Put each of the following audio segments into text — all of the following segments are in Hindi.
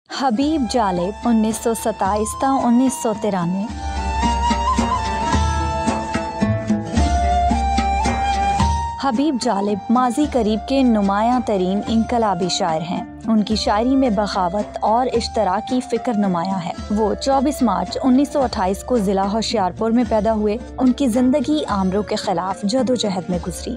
हबीब जालिब 1927 ता 1993। हबीब जालिब माजी करीब के नुमायां तरीन इनकलाबी शायर हैं। उनकी शायरी में बगावत और इश्तराकी फिक्र नुमायां है। वो 24 मार्च 1928 को जिला होशियारपुर में पैदा हुए। उनकी जिंदगी आमरों के खिलाफ जदोजहद में गुजरी।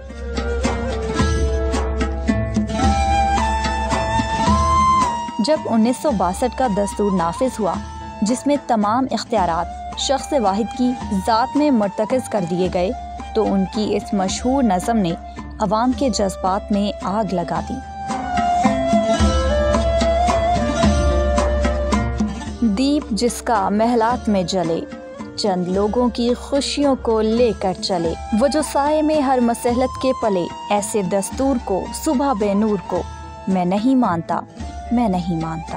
जब 1962 का दस्तूर नाफिज हुआ, जिसमें तमाम इख्तियारात शख्स वाहिद की ज़ात में मुर्तकज़ कर दिए गए, तो उनकी इस मशहूर नज़म ने अवाम के जज्बात में आग लगा दी। दीप जिसका महलात में जले, चंद लोगों की खुशियों को लेकर चले, वो जो साए में हर मसलहत के पले, ऐसे दस्तूर को सुबह बेनूर को मैं नहीं मानता, मैं नहीं मानता।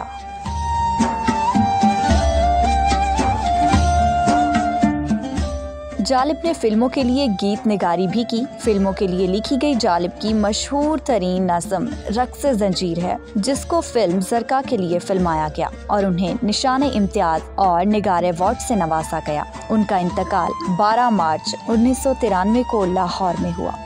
जालिब ने फिल्मों के लिए गीत निगारी भी की। फिल्मों के लिए लिखी गई जालिब की मशहूर तरीन नज़म रक्स जंजीर है, जिसको फिल्म ज़रका के लिए फिल्माया गया और उन्हें निशाने इम्तियाज और निगारे अवार्ड से नवाजा गया। उनका इंतकाल 12 मार्च 1993 को लाहौर में हुआ।